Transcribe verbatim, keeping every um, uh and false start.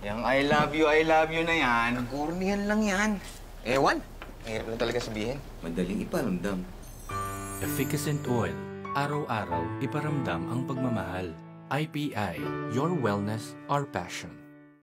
Yung I love you, I love you na yan. Cornian lang yan. Ewan. Mahirap lang talaga sabihin. Madaling iparamdam. Efficacent Oil. Araw-araw, iparamdam ang pagmamahal. I P I. Your wellness, our passion.